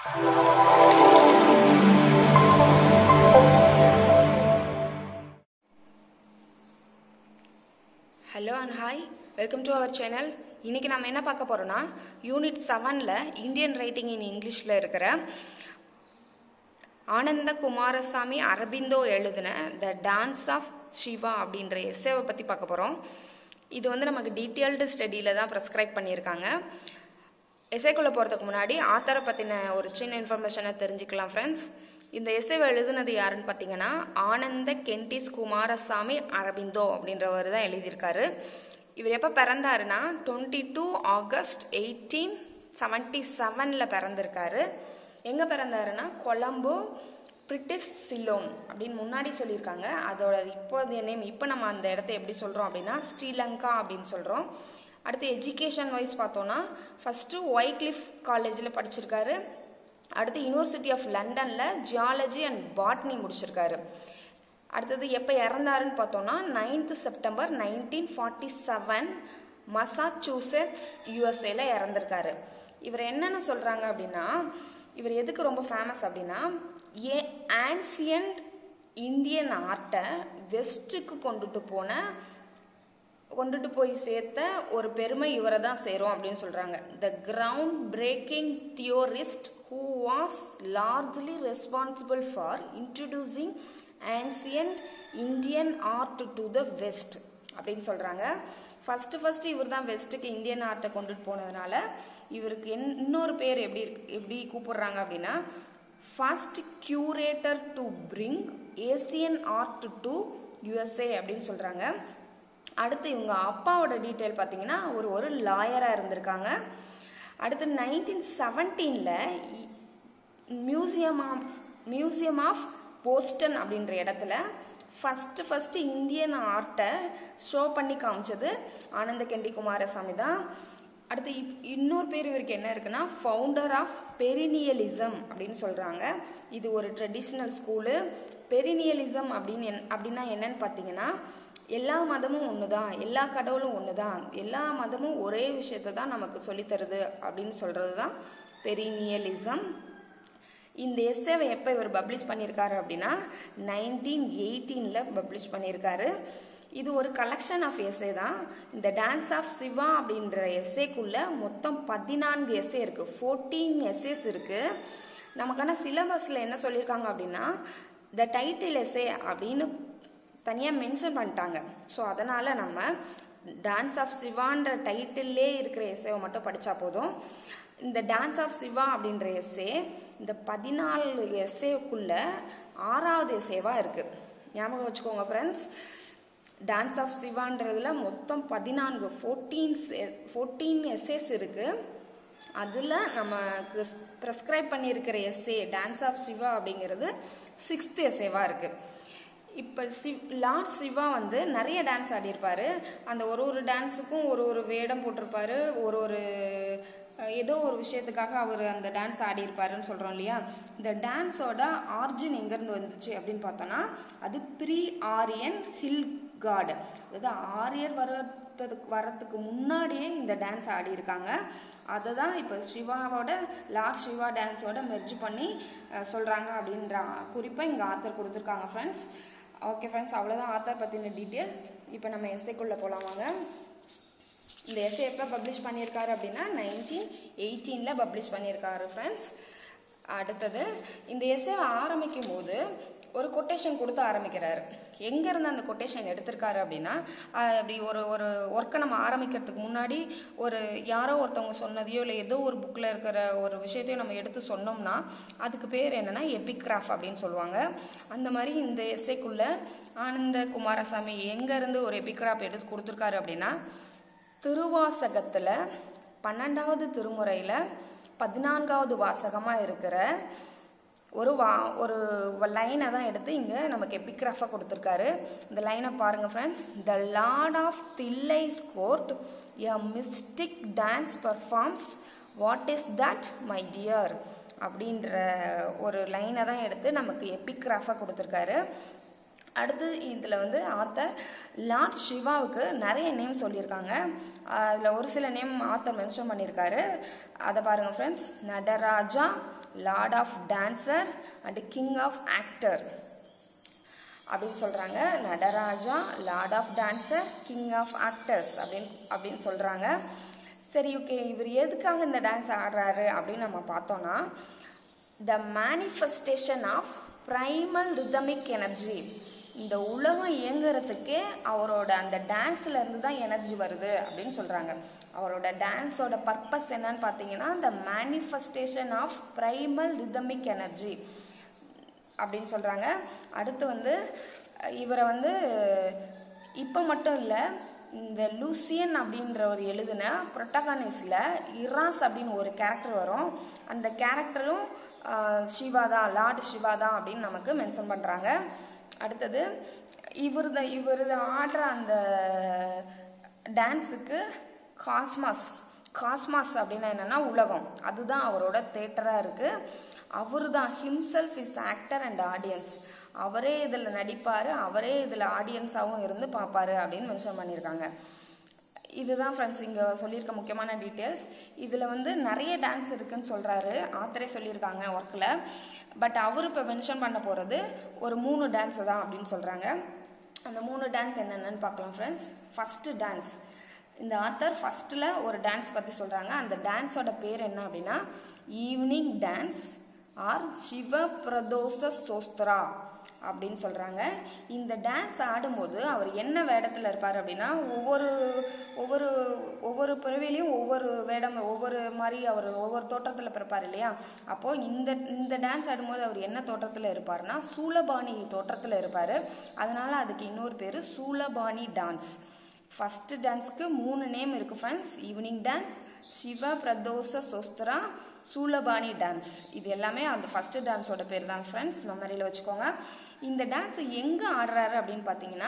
Hello and hi, welcome to our channel. இன்னைக்கு நாம என்ன பார்க்க போறோம்னா யூனிட் 7ல இந்தியன் ரைட்டிங் இன் இங்கிலீஷ்ல இருக்கிற ஆனந்த குமாரசாமி அரபிந்தோ எழுதின த டான்ஸ் ஆஃப் சிவா அப்படின்ற எஸ்ஸேவை பற்றி பார்க்க போகிறோம். இது வந்து நமக்கு டீட்டெயில்டு ஸ்டடியில் தான் ப்ரெஸ்கிரைப் பண்ணியிருக்காங்க. எஸ்ஸேக்குள்ளே போகிறதுக்கு முன்னாடி ஆத்தரை பற்றின ஒரு சின்ன இன்ஃபர்மேஷனை தெரிஞ்சுக்கலாம் ஃப்ரெண்ட்ஸ். இந்த எஸ்ஸேவை எழுதுனது யாருன்னு பார்த்தீங்கன்னா ஆனந்த கென்டிஸ் குமாரசாமி அரபிந்தோ அப்படின்றவர் தான் எழுதியிருக்காரு. இவர் எப்போ பிறந்தாருன்னா 22 ஆகஸ்ட் 1877 பிறந்திருக்காரு. எங்கே பிறந்தாருன்னா கொலம்போ பிரிட்டிஷ் சிலோன் அப்படின்னு முன்னாடி சொல்லியிருக்காங்க. அதோட இப்போதைய நேம் இப்போ நம்ம அந்த இடத்த எப்படி சொல்கிறோம் அப்படின்னா ஸ்ரீலங்கா அப்படின்னு சொல்கிறோம். அடுத்து எஜுகேஷன் வைஸ் பார்த்தோன்னா ஃபஸ்ட்டு ஒய்க்லிஃப் காலேஜில் படிச்சிருக்காரு. அடுத்து யூனிவர்சிட்டி ஆஃப் லண்டனில் ஜியாலஜி அண்ட் பாட்னி முடிச்சிருக்காரு. அடுத்தது எப்போ இறந்தாருன்னு பார்த்தோன்னா 9th செப்டம்பர் 1947 மசாச்சூசெட்ஸ் யூஎஸ்ஏல இறந்திருக்காரு. இவர் என்னென்ன சொல்கிறாங்க அப்படின்னா இவர் எதுக்கு ரொம்ப ஃபேமஸ் அப்படின்னா ஆன்சியன்ட் இந்தியன் ஆர்ட்டை வெஸ்ட்டுக்கு கொண்டுட்டு போய் சேர்த்த ஒரு பெருமை இவரை தான் சேரும் அப்படின்னு சொல்கிறாங்க. The ground breaking theorist who was largely responsible for introducing ancient Indian art to the west அப்படின்னு சொல்கிறாங்க. ஃபஸ்ட்டு இவர் தான் வெஸ்ட்டுக்கு இந்தியன் ஆர்ட்டை கொண்டுட்டு போனதுனால இவருக்கு இன்னொரு பேர் எப்படி கூப்பிடுறாங்க அப்படின்னா first curator to bring Asian art to USA அப்படின்னு சொல்கிறாங்க. அடுத்து இவங்க அப்பாவோட டீட்டெயில் பார்த்தீங்கன்னா ஒரு லாயராக இருந்திருக்காங்க. அடுத்து 1917 மியூசியம் ஆஃப் போஸ்டன் அப்படின்ற இடத்துல ஃபஸ்ட்டு இந்தியன் ஆர்ட்டை ஷோ பண்ணி காமிச்சது ஆனந்த கெண்டி குமாரசாமி தான். அடுத்து இன்னொரு பேர் இவருக்கு என்ன இருக்குன்னா ஃபவுண்டர் ஆஃப் பெரினியலிசம் அப்படின்னு சொல்கிறாங்க. இது ஒரு ட்ரெடிஷ்னல் ஸ்கூலு. பெரினியலிசம் அப்படின்னா என்னன்னு பார்த்தீங்கன்னா எல்லா மதமும் ஒன்று தான், எல்லா கடவுளும் ஒன்று தான், எல்லா மதமும் ஒரே விஷயத்தை தான் நமக்கு சொல்லித்தருது அப்படின்னு சொல்கிறது தான் பெரினியலிசம். இந்த எஸ்ஸேவை எப்போ இவர் பப்ளிஷ் பண்ணியிருக்காரு அப்படின்னா 1918 பப்ளிஷ் பண்ணியிருக்காரு. இது ஒரு கலெக்ஷன் ஆஃப் எஸ்ஸே தான். இந்த டான்ஸ் ஆஃப் சிவா அப்படின்ற எஸ்ஸேக்குள்ள மொத்தம் 14 எஸ்ஸே இருக்குது, 14 எஸ்ஸேஸ் இருக்குது. நமக்கான சிலபஸில் என்ன சொல்லியிருக்காங்க அப்படின்னா த டைட்டில் எஸ்ஸே அப்படின்னு தனியாக மென்ஷன் பண்ணிட்டாங்க. ஸோ அதனால் நம்ம டான்ஸ் ஆஃப் சிவான்ற டைட்டில்லே இருக்கிற எஸ்ஸேவை மட்டும் படித்தா போதும். இந்த டான்ஸ் ஆஃப் சிவா அப்படின்ற எஸ்ஸே இந்த 14 எஸ்ஸேக்குள்ள 6வது எஸ்ஸேவாக இருக்குது. ஞாபகம் வச்சுக்கோங்க ஃப்ரெண்ட்ஸ். டான்ஸ் ஆஃப் சிவான்றதுல மொத்தம் 14 எஸ்ஸேஸ் இருக்குது. அதில் நமக்கு ப்ரெஸ்கிரைப் பண்ணியிருக்கிற எஸ்ஸே டான்ஸ் ஆஃப் சிவா அப்படிங்கிறது 6th எஸ்ஸேவாக இருக்குது. இப்போ லார்ட் சிவா வந்து நிறைய டான்ஸ் ஆடியிருப்பார். அந்த ஒரு டான்ஸுக்கும் ஒரு வேடம் போட்டிருப்பாரு, ஏதோ ஒரு விஷயத்துக்காக அவர் அந்த டான்ஸ் ஆடியிருப்பாருன்னு சொல்கிறோம் இல்லையா. இந்த டான்ஸோட ஆரிஜின் எங்கேருந்து வந்துச்சு அப்படின்னு பார்த்தோன்னா அது ப்ரீ ஆரியன் ஹில் காட், அதாவது ஆரியர் வரத்துக்கு முன்னாடியே இந்த டான்ஸ் ஆடியிருக்காங்க. அதை தான் இப்போ லார்ட் சிவா டான்ஸோட மெர்ஜ் பண்ணி சொல்கிறாங்க அப்படின்ற குறிப்பை இங்கே ஆத்தர் கொடுத்துருக்காங்க ஃப்ரெண்ட்ஸ். ஓகே ஃப்ரெண்ட்ஸ், அவ்வளோதான் ஆத்தர் பற்றின டீட்டெயில்ஸ். இப்போ நம்ம எஸ்ஸேக்குள்ளே போகலாம் வாங்க. இந்த எஸ்ஸே எப்போ பப்ளிஷ் பண்ணியிருக்காரு அப்படின்னா 1918 பப்ளிஷ் பண்ணியிருக்காரு ஃப்ரெண்ட்ஸ். அடுத்தது இந்த எஸ்ஸேவை ஆரம்பிக்கும் போது ஒரு கொட்டேஷன் கொடுத்து ஆரம்பிக்கிறாரு. எங்கேருந்து அந்த கொட்டேஷன் எடுத்திருக்காரு அப்படின்னா அப்படி ஒரு ஒர்க்கை நம்ம ஆரம்பிக்கிறதுக்கு முன்னாடி யாரோ ஒருத்தவங்க சொன்னதையோ இல்லை ஏதோ ஒரு புக்கில் இருக்கிற ஒரு விஷயத்தையும் நம்ம எடுத்து சொன்னோம்னா அதுக்கு பேர் என்னென்னா எபிகிராஃப் அப்படின்னு சொல்லுவாங்க. அந்த மாதிரி இந்த எஸ்ஸேக்குள்ள ஆனந்த குமாரசாமி எங்கேருந்து ஒரு எபிகிராஃப் எடுத்து கொடுத்துருக்காரு அப்படின்னா திருவாசகத்தில் 12வது திருமுறையில் 14வது வாசகமாக இருக்கிற ஒரு லைனை தான் எடுத்து இங்கே நமக்கு எபிகிராஃபாக கொடுத்துருக்காரு. இந்த லைனை பாருங்கள் friends. The lord of Tillai's court a mystic dance performs what is that my dear அப்படின்ற ஒரு லைனை தான் எடுத்து நமக்கு எபிகிராஃபாக கொடுத்துருக்காரு. அடுத்து இதில் வந்து ஆத்தர் லார்ட் சிவாவுக்கு நிறைய நேம் சொல்லியிருக்காங்க. அதில் ஒரு சில நேம் ஆத்தர் மென்ஷன் பண்ணியிருக்காரு. அதை பாருங்கள் friends. Nataraja, lord of dancer and king of actor அப்படின்னு சொல்கிறாங்க. Nataraja lord of dancer king of actors அப்படின்னு சொல்கிறாங்க. சரி, ஓகே, இவர் எதுக்காக இந்த டான்ஸ் ஆடுறாரு அப்படின்னு நம்ம பார்த்தோன்னா, the manifestation of primal rhythmic energy. இந்த உலகம் இயங்குறதுக்கே அவரோட அந்த டான்ஸில் இருந்து தான் எனர்ஜி வருது அப்படின்னு சொல்கிறாங்க. அவரோட டான்ஸோட பர்பஸ் என்னன்னு பார்த்தீங்கன்னா, the manifestation of primal rhythmic energy அப்படின்னு சொல்கிறாங்க. அடுத்து இவரை இப்போ மட்டும் இல்லை, இந்த லூசியன் அப்படின்ற ஒரு எழுதின ப்ரொட்டகானிஸ்டில் இராஸ் அப்படின்னு ஒரு கேரக்டர் வரும். அந்த கேரக்டரும் சிவா தான், லார்ட் சிவா தான் அப்படின்னு நமக்கு மென்ஷன் பண்ணுறாங்க. அடுத்தது இவர் ஆடுற அந்த டான்ஸுக்கு காஸ்மாஸ் அப்படின்னா என்னென்னா உலகம், அதுதான் அவரோட தேட்டராக இருக்குது. அவரு தான் himself is actor and audience. அவரே இதில் நடிப்பார், அவரே இதில் ஆடியன்ஸாகவும் இருந்து பார்ப்பார் அப்படின்னு மென்ஷன் பண்ணியிருக்காங்க. இதுதான் ஃப்ரெண்ட்ஸ் இங்கே சொல்லியிருக்க முக்கியமான டீட்டெயில்ஸ். இதில் நிறைய டான்ஸ் இருக்குதுன்னு சொல்கிறாரு, ஆத்தரே சொல்லியிருக்காங்க ஒர்க்கில். பட் அவர் இப்போ மென்ஷன் பண்ண போகிறது ஒரு 3 டான்ஸு தான் அப்படின்னு சொல்கிறாங்க. அந்த 3 டான்ஸ் என்னென்னு பார்க்கலாம் ஃப்ரெண்ட்ஸ். ஃபஸ்ட்டு டான்ஸ், இந்த ஆத்தர் ஃபஸ்ட்டில் ஒரு டான்ஸ் பற்றி சொல்கிறாங்க. அந்த டான்ஸோட பேர் என்ன அப்படின்னா evening dance or Shiva Pradosha Stotra அப்படின்னு சொல்கிறாங்க. இந்த டான்ஸ் ஆடும்போது அவர் என்ன வேடத்தில் இருப்பார் அப்படின்னா, ஒவ்வொரு பிறவிலையும் ஒவ்வொரு வேடம், ஒவ்வொரு மாதிரி அவர் ஒவ்வொரு தோற்றத்தில் பிறப்பார் இல்லையா. அப்போது இந்த டான்ஸ் ஆடும்போது அவர் என்ன தோற்றத்தில் இருப்பார்னா சூலபாணி தோற்றத்தில் இருப்பார். அதனால் அதுக்கு இன்னொரு பேர் சூலபாணி டான்ஸ். ஃபஸ்ட்டு டான்ஸ்க்கு 3 நேம் இருக்குது friends. Evening dance, Shiva Pradosha Stotra, Shoolapani dance. இது எல்லாமே அந்த ஃபஸ்ட்டு டான்ஸோட பேர் தான் ஃப்ரெண்ட்ஸ், மெமரியில் வச்சுக்கோங்க. இந்த டான்ஸ் எங்கே ஆடுறாரு அப்படின்னு பார்த்தீங்கன்னா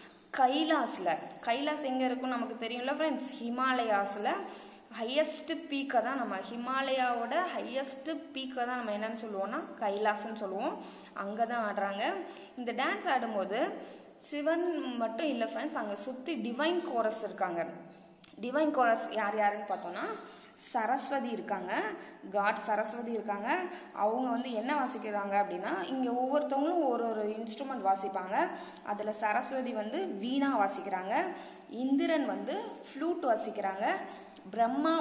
கைலாஸ் எங்கே இருக்குன்னு நமக்கு தெரியும்ல ஃப்ரெண்ட்ஸ், ஹிமாலயாஸில் ஹையஸ்ட் பீக்கை தான் நம்ம ஹிமாலயாவோட ஹையஸ்ட் பீக்கை தான் நம்ம என்னன்னு சொல்லுவோம்னா கைலாஸ்ன்னு சொல்லுவோம். அங்கே தான் ஆடுறாங்க. இந்த டான்ஸ் ஆடும்போது சிவன் மட்டும் இல்லை ஃப்ரெண்ட்ஸ், அங்கே சுற்றி டிவைன் கோரஸ் இருக்காங்க. டிவைன் கோரஸ் யாருன்னு பார்த்தோன்னா சரஸ்வதி இருக்காங்க, காட் சரஸ்வதி இருக்காங்க. அவங்க என்ன வாசிக்கிறாங்க அப்படின்னா, இங்கே ஒவ்வொருத்தவங்களும் ஒரு இன்ஸ்ட்ருமெண்ட் வாசிப்பாங்க. அதில் சரஸ்வதி வீணா வாசிக்கிறாங்க, இந்திரன் ஃப்ளூட் வாசிக்கிறாங்க, பிரம்மா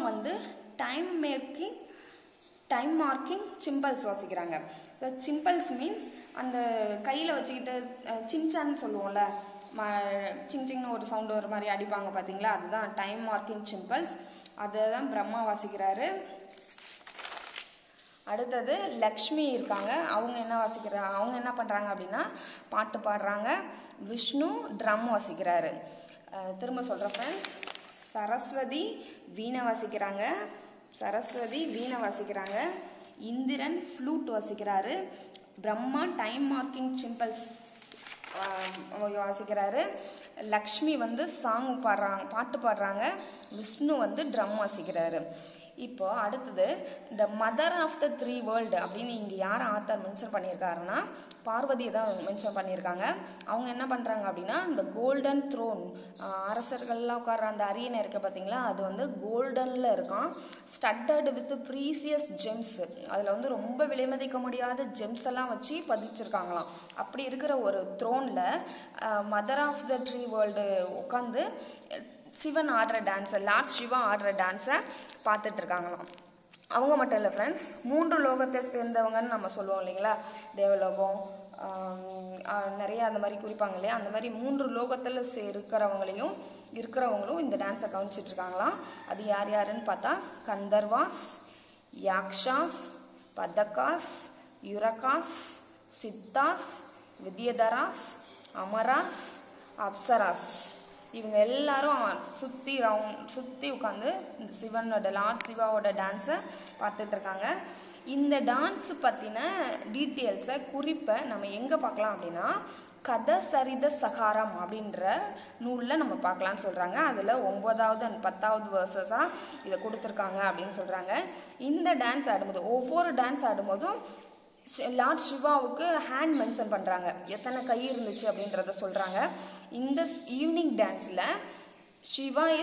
டைம் மார்க்கிங் சிம்பல்ஸ் வாசிக்கிறாங்க. ஸோ சிம்பல்ஸ் மீன்ஸ் அந்த கையில் வச்சுக்கிட்டு சின்சான்னு சொல்லுவோம்ல, சிங்சிங்னு ஒரு சவுண்டு ஒரு மாதிரி அடிப்பாங்க பார்த்தீங்களா, அதுதான் டைம் மார்க்கிங் சிம்பல்ஸ். அதை தான் பிரம்மா வாசிக்கிறாரு. அடுத்தது லக்ஷ்மி இருக்காங்க. அவங்க என்ன பண்ணுறாங்க அப்படின்னா பாட்டு பாடுறாங்க. விஷ்ணு ட்ரம் வாசிக்கிறாரு. திரும்ப சொல்கிறேன் ஃப்ரெண்ட்ஸ், சரஸ்வதி வீணை வாசிக்கிறாங்க, இந்திரன் ஃப்ளூட் வாசிக்கிறாரு, பிரம்மா டைம் மார்க்கிங் சிம்பல்ஸ் வாசிக்கிறாரு, லக்ஷ்மி பாட்டு பாடுறாங்க, விஷ்ணு ட்ரம் வாசிக்கிறாரு. இப்போ அடுத்தது இந்த மதர் ஆஃப் த 3 வேர்ல்டு அப்படின்னு இங்கே யார் ஆத்தர் மென்ஷன் பண்ணியிருக்காருன்னா பார்வதியை தான் மென்ஷன் பண்ணியிருக்காங்க. அவங்க என்ன பண்ணுறாங்க அப்படின்னா, இந்த கோல்டன் த்ரோன், அரசர்கள்லாம் உட்கார்ற அந்த அரியணை இருக்க பார்த்தீங்களா, அது கோல்டனில் இருக்கான், ஸ்டட்டட் வித் ப்ரீசியஸ் ஜெம்ஸ். அதில் ரொம்ப விலைமதிக்க முடியாத ஜெம்ஸ் எல்லாம் வச்சு பதிச்சிருக்காங்களாம். அப்படி இருக்கிற ஒரு த்ரோனில் மதர் ஆஃப் த 3 வேர்ல்டு உட்காந்து சிவன் ஆடுற டான்ஸை, லார்ட் சிவா ஆடுற டான்ஸை பார்த்துட்டு இருக்காங்களாம். அவங்க மட்டும் இல்லை ஃப்ரெண்ட்ஸ், 3 லோகத்தை சேர்ந்தவங்கன்னு நம்ம சொல்லுவோம் இல்லைங்களா, தேவலோகம் நிறைய அந்த மாதிரி குறிப்பாங்க இல்லையா, அந்த மாதிரி 3 லோகத்தில் இருக்கிறவங்களும் இந்த டான்ஸை கவனிச்சிட்டு இருக்காங்களாம். அது யாருன்னு பார்த்தா கந்தர்வாஸ், யாக்ஷாஸ், பதகாஸ், யுரகாஸ், சித்தாஸ், வித்யதராஸ், அமராஸ், அப்சராஸ். இவங்க எல்லாரும் சுற்றி உட்காந்து இந்த சிவனோட லார்ட் சிவாவோட டான்ஸை பார்த்துட்டு இருக்காங்க. இந்த டான்ஸ் பற்றின டீட்டெயில்ஸை குறிப்பை நம்ம எங்கே பார்க்கலாம் அப்படின்னா கதசரித சகாரம் அப்படின்ற நூலில் நம்ம பார்க்கலான்னு சொல்கிறாங்க. அதில் 9வது and 10வது வேர்சஸாக இதை கொடுத்துருக்காங்க அப்படின்னு சொல்கிறாங்க. இந்த டான்ஸ் ஆடும்போது ஒவ்வொரு டான்ஸ் ஆடும்போதும் லார்ட் சிவாவுக்கு ஹேண்ட் மென்ஷன் பண்ணுறாங்க, எத்தனை கை இருந்துச்சு அப்படின்றத சொல்கிறாங்க. இந்த ஈவினிங் டான்ஸில் சிவா இஸ்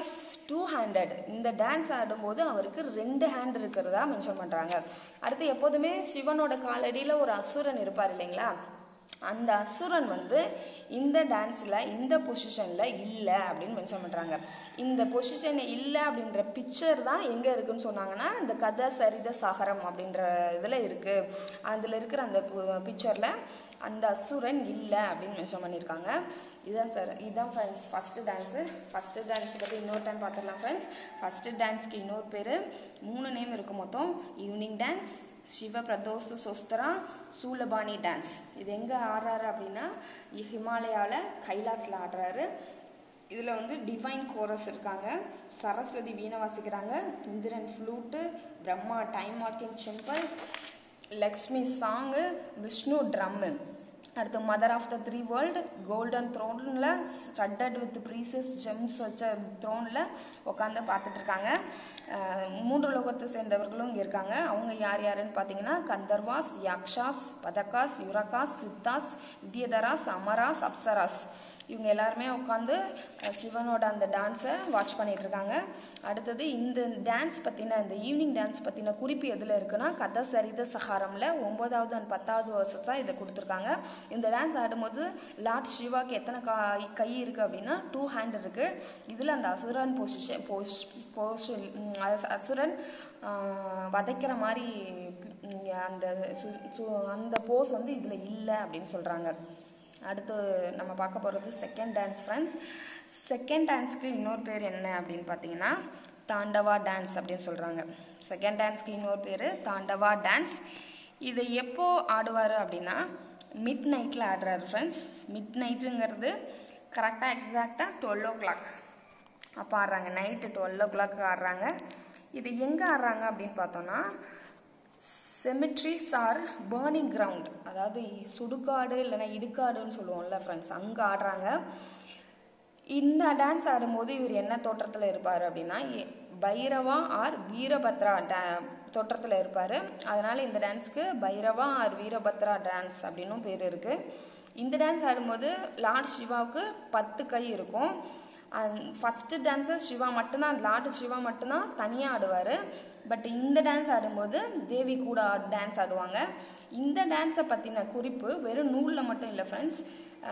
2-handed. இந்த டான்ஸ் ஆடும்போது அவருக்கு 2 ஹேண்ட் இருக்கிறதா மென்ஷன் பண்ணுறாங்க. அடுத்து எப்போதுமே சிவனோட காலடியில் ஒரு அசுரன் இருப்பார் இல்லைங்களா, அந்த அசுரன் வந்து இந்த டான்ஸில் இந்த பொசிஷனில் இல்லை அப்படின்னு மென்ஷன் பண்ணுறாங்க. இந்த பொசிஷன் இல்லை அப்படின்ற பிக்சர் தான் எங்கே இருக்குதுன்னு சொன்னாங்கன்னா இந்த கதை சரித சகரம் அப்படின்ற இதில் இருக்குது. அதில் இருக்கிற அந்த பிக்சரில் அந்த அசுரன் இல்லை அப்படின்னு மென்ஷன் பண்ணியிருக்காங்க. இதுதான் சார், இதுதான் friends first dance. First dance பற்றி இன்னொரு டைம் பார்த்துடலாம் ஃப்ரெண்ட்ஸ். ஃபஸ்ட்டு டான்ஸ்க்கு இன்னொரு பேர் 3 நேம் இருக்குது மொத்தம். Evening dance, Shiva Pradosha Stotra, Shoolapani dance. இது எங்கே ஆடுறாரு அப்படின்னா ஹிமாலயாவில் கைலாஸில் ஆடுறாரு. இதில் வந்து டிவைன் கோரஸ் இருக்காங்க, சரஸ்வதி வீணை வாசிக்கிறாங்க, Indiran flute, Brahma time marking cymbal, Lakshmi song, Vishnu drum. அடுத்து mother of the 3 world golden த்ரோனில் ஸ்டட்டட் வித் ப்ரீசியஸ் ஜெம்ஸ் வச்ச த்ரோனில் உட்காந்து பார்த்துட்டு இருக்காங்க. 3 லோகத்தை சேர்ந்தவர்களும் இங்கே இருக்காங்க. அவங்க யார் யாருன்னு பார்த்தீங்கன்னா கந்தர்வாஸ், யாக்ஷாஸ், பதகாஸ், யுரகாஸ், சித்தாஸ், வித்யதராஸ், அமராஸ், அப்சராஸ். இவங்க எல்லாருமே உட்காந்து சிவனோட அந்த டான்ஸை வாட்ச் பண்ணிட்டு இருக்காங்க. அடுத்தது இந்த டான்ஸ் பற்றின, இந்த ஈவினிங் டான்ஸ் பற்றின குறிப்பு எதில் இருக்குன்னா கதை சரித சகாரமில் 9வது and 10வது வருஷஸாக இதை கொடுத்துருக்காங்க. இந்த டான்ஸ் ஆடும்போது லார்ட் சிவாக்கு எத்தனை கை இருக்குது அப்படின்னா 2 ஹேண்ட் இருக்குது. இதில் அந்த அசுரன் அசுரன் வதைக்கிற மாதிரி அந்த போஸ் வந்து இதில் இல்லை அப்படின்னு சொல்கிறாங்க. அடுத்து நம்ம பார்க்க போகிறது செகண்ட் டான்ஸ் ஃப்ரெண்ட்ஸ். செகண்ட் டான்ஸ்க்கு இன்னொரு பேர் என்ன அப்படின்னு பார்த்தீங்கன்னா தாண்டவா டான்ஸ் அப்படின்னு சொல்கிறாங்க. செகண்ட் டான்ஸ்க்கு இன்னொரு பேர் தாண்டவா டான்ஸ். இதை எப்போ ஆடுவார் அப்படின்னா மிட் நைட்டில் ஆடுறாரு ஃப்ரெண்ட்ஸ். மிட் நைட்டுங்கிறது கரெக்டாக எக்ஸாக்டாக 12 o'clock அப்போ ஆடுறாங்க. நைட்டு 12 o'clock ஆடுறாங்க. இது எங்கே ஆடுறாங்க அப்படின்னு பார்த்தோன்னா செமிட்ரிஸ் ஆர் பேர்னிங் கிரவுண்ட், அதாவது சுடுகாடு இல்லைன்னா இடுகாடுன்னு சொல்லுவோம்ல ஃப்ரெண்ட்ஸ், அங்கே ஆடுறாங்க. இந்த டான்ஸ் ஆடும்போது இவர் என்ன தோற்றத்தில் இருப்பார் அப்படின்னா பைரவா ஆர் வீரபத்ரா தோற்றத்தில் இருப்பார். அதனால் இந்த டான்ஸ்க்கு பைரவா ஆர் வீரபத்ரா டான்ஸ் அப்படின்னும் பேர் இருக்குது. இந்த டான்ஸ் ஆடும்போது லார்ட் சிவாவுக்கு 10 கை இருக்கும். ஃபஸ்ட்டு டான்ஸர் சிவா மட்டும்தான், லார்டு சிவா மட்டும்தான் தனியாக ஆடுவார். பட் இந்த டான்ஸ் ஆடும்போது தேவி கூட டான்ஸ் ஆடுவாங்க. இந்த டான்ஸை பற்றின குறிப்பு வெறும் நூலில் மட்டும் இல்லை ஃப்ரெண்ட்ஸ்,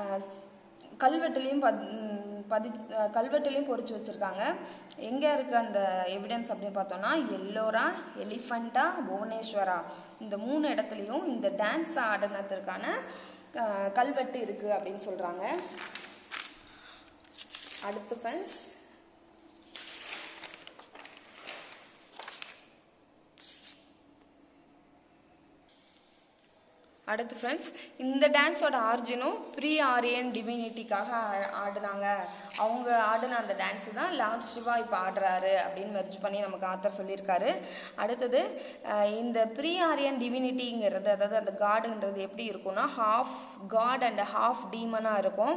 கல்வெட்டுலேயும் பொறிச்சு வச்சுருக்காங்க. எங்கே இருக்குது அந்த எவிடன்ஸ் அப்படின்னு பார்த்தோன்னா எல்லோரா, எலிஃபண்டா, புவனேஸ்வரா இந்த 3 இடத்துலையும் இந்த டான்ஸ் ஆடினதுக்கான கல்வெட்டு இருக்குது அப்படின்னு சொல்கிறாங்க. அடுத்து ஃப்ரெண்ட்ஸ் இந்த டான்ஸோட ஆரிஜினும் ப்ரீ ஆரியன் டிவினிட்டிக்காக ஆடினாங்க. அவங்க ஆடின அந்த டான்ஸு தான் லார்ட் சிவா இப்போ ஆடுறாரு அப்படின்னு மெர்ஜ் பண்ணி நமக்கு ஆத்தர் சொல்லியிருக்காரு. அடுத்தது இந்த ப்ரீ ஆரியன் டிவினிட்டிங்கிறது, அதாவது அந்த காடுங்கிறது எப்படி இருக்கும்னா ஹாஃப் காட் அண்ட் ஹாஃப் டீமனாக இருக்கும்.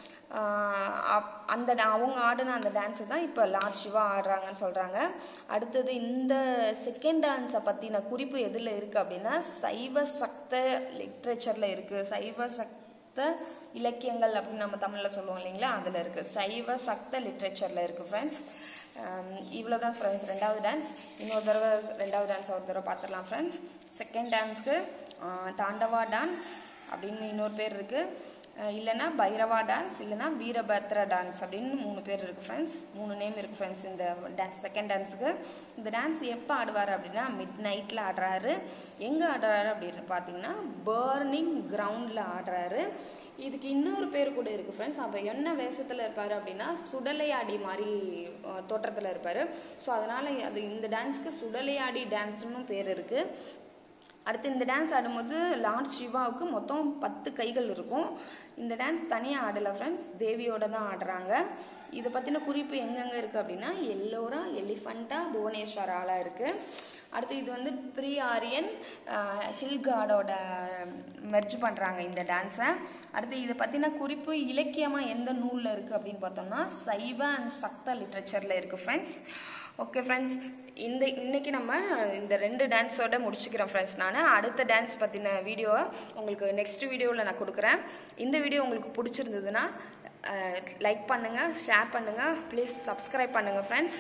அவங்க ஆடின அந்த டான்ஸு தான் இப்போ லார்ட் சிவா ஆடுறாங்கன்னு சொல்கிறாங்க. அடுத்தது இந்த செகண்ட் டான்ஸை பற்றின குறிப்பு எதில் இருக்குது அப்படின்னா சைவ சக்த லிட்ரேச்சரில் இருக்குது. சைவ சக்த இலக்கியங்கள் அப்படின்னு நம்ம தமிழில் சொல்லுவோம் இல்லைங்களா, அதில் இருக்குது. சைவ சக்த லிட்ரேச்சரில் இருக்குது ஃப்ரெண்ட்ஸ். இவ்வளோ தான் ஃப்ரெண்ட்ஸ் ரெண்டாவது டான்ஸ். இன்னொரு தடவை ரெண்டாவது டான்ஸ் ஒரு தடவை பார்த்துடலாம் ஃப்ரெண்ட்ஸ். செகண்ட் டான்ஸ்க்கு தாண்டவா டான்ஸ் அப்படின்னு இன்னொரு பேர் இருக்குது, இல்லைனா பைரவா டான்ஸ், இல்லைனா வீரபத்ரா டான்ஸ் அப்படின்னு 3 பேர் இருக்குது ஃப்ரெண்ட்ஸ். 3 நேம் இருக்குது ஃப்ரெண்ட்ஸ் இந்த செகண்ட் டான்ஸுக்கு. இந்த டான்ஸ் எப்போ ஆடுவார் அப்படின்னா மிட் நைட்டில் ஆடுறாரு. எங்கே ஆடுறாரு அப்படின்னு பார்த்தீங்கன்னா பர்னிங் கிரவுண்டில் ஆடுறாரு. இதுக்கு இன்னொரு பேர் கூட இருக்குது ஃப்ரெண்ட்ஸ். அப்போ என்ன வேஷத்தில் இருப்பார் அப்படின்னா சுடலையாடி மாதிரி தோற்றத்தில் இருப்பார். ஸோ அதனால் அது இந்த டான்ஸ்க்கு சுடலையாடி டான்ஸ்னு பேர் இருக்குது. அடுத்து இந்த டான்ஸ் ஆடும்போது லார்ட் சிவாவுக்கு மொத்தம் 10 கைகள் இருக்கும். இந்த டான்ஸ் தனியாக ஆடலை ஃப்ரெண்ட்ஸ், தேவியோட தான் ஆடுறாங்க. இதை பற்றின குறிப்பு எங்கெங்கே இருக்குது அப்படின்னா எல்லோரா, எலிஃபண்டா, புவனேஸ்வராவில் இருக்குது. அடுத்து இது வந்து ப்ரீ ஆரியன் ஹில் காடோட மெர்ஜ் பண்ணுறாங்க இந்த டான்ஸை. அடுத்து இதை பற்றின குறிப்பு இலக்கியமாக எந்த நூலில் இருக்குது அப்படின்னு பார்த்தோம்னா சைவ அண்ட் சக்த லிட்ரேச்சரில் இருக்குது ஃப்ரெண்ட்ஸ். ஓகே ஃப்ரெண்ட்ஸ், இன்னைக்கு நம்ம இந்த 2 டான்ஸோட முடிச்சுக்கிறேன் ஃப்ரெண்ட்ஸ். நான் அடுத்த டான்ஸ் பற்றின வீடியோவை உங்களுக்கு நெக்ஸ்ட் வீடியோவில் நான் கொடுக்குறேன். இந்த வீடியோ உங்களுக்கு பிடிச்சிருந்ததுன்னா லைக் பண்ணுங்கள், ஷேர் பண்ணுங்கள், ப்ளீஸ் சப்ஸ்கிரைப் பண்ணுங்கள் ஃப்ரெண்ட்ஸ்.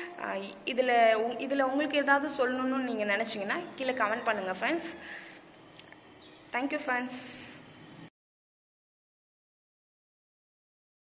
இதில் உங்களுக்கு ஏதாவது சொல்லணும்னு நீங்கள் நினச்சிங்கன்னா கீழே கமெண்ட் பண்ணுங்கள் ஃப்ரெண்ட்ஸ். Thank you friends.